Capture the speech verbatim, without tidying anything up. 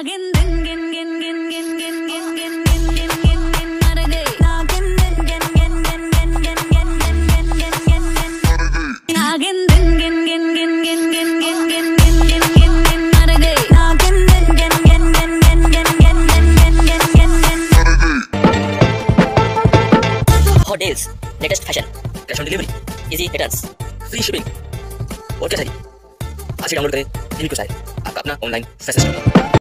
Hot deals, latest fashion, cash on delivery, easy returns, free shipping और क्या चाहिए। आज ही डाउनलोड करें आपका अपना ऑनलाइन फैशन स्टोर।